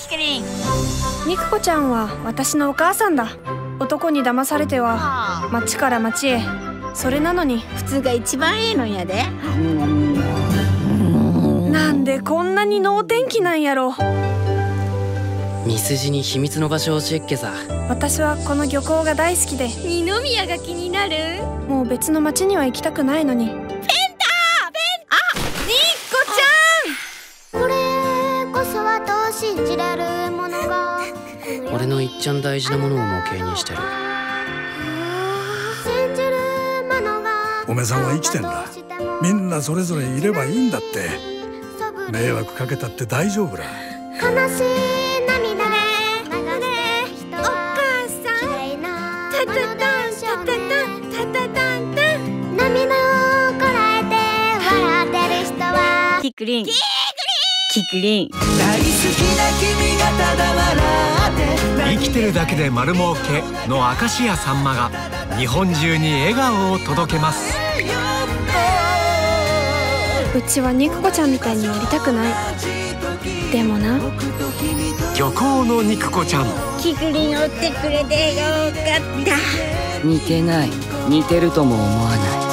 クリン。 肉子ちゃんは私のお母さんだ。男に騙されては町から町へ。それなのに普通が一番いいのやで。 なんでこんなに能天気なんやろ。 ミスジに秘密の場所を教えっけさ。 私はこの漁港が大好きで。 二宮が気になる。 もう別の町には行きたくないのに。 ペンター、ペン、あ、肉子ちゃん。 これこそはと信じれるものが。 俺のいっちゃん大事なものを模型にしてる。 信じるものが。 おめさんは生きてんだ。みんなそれぞれいればいいんだって。迷惑かけたって大丈夫だ。 悲しい涙で流れ人は綺麗なタタタンタタタンタタタンタン。涙をこらえて笑ってる人はキクリン。キクリン。 大好きな君がただ笑って生きてるだけで丸儲けの明石家さんまが日本中に笑顔を届けます。 うちは肉子ちゃんみたいになりたくない。でもな、 漁港の肉子ちゃん。 キクリン追ってくれてよかった。 似てない。似てるとも思わない。